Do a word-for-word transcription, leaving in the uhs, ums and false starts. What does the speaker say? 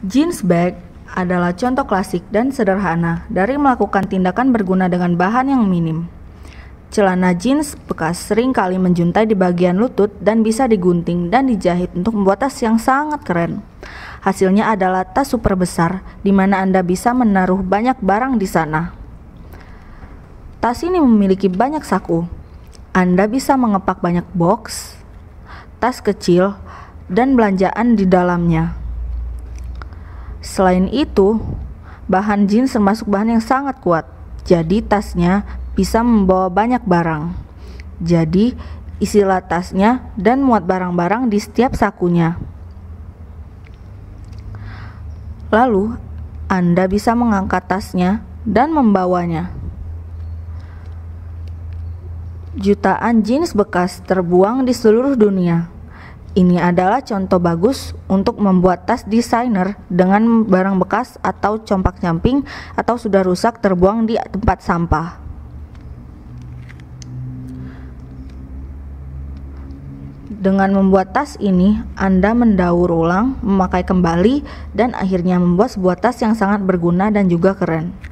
Jeans bag adalah contoh klasik dan sederhana dari melakukan tindakan berguna dengan bahan yang minim. Celana jeans bekas sering kali menjuntai di bagian lutut dan bisa digunting dan dijahit untuk membuat tas yang sangat keren. Hasilnya adalah tas super besar, di mana Anda bisa menaruh banyak barang di sana. Tas ini memiliki banyak saku. Anda bisa mengepak banyak box, tas kecil, dan belanjaan di dalamnya. Selain itu, bahan jeans termasuk bahan yang sangat kuat, jadi tasnya bisa membawa banyak barang. Jadi, isilah tasnya dan muat barang-barang di setiap sakunya. Lalu, Anda bisa mengangkat tasnya dan membawanya. Jutaan jeans bekas terbuang di seluruh dunia. Ini adalah contoh bagus untuk membuat tas desainer dengan barang bekas atau compak-camping atau sudah rusak terbuang di tempat sampah. Dengan membuat tas ini, Anda mendaur ulang, memakai kembali, dan akhirnya membuat sebuah tas yang sangat berguna dan juga keren.